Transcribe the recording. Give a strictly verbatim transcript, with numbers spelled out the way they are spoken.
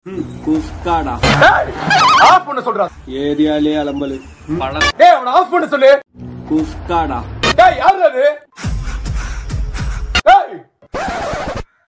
குஸ்காடா of பண்ண சொல்றா. ஏரியாலே அலம்பலு டேய் அவன ஆஃப் பண்ண சொல்லு. குஸ்காடா டேய் யாரு அது?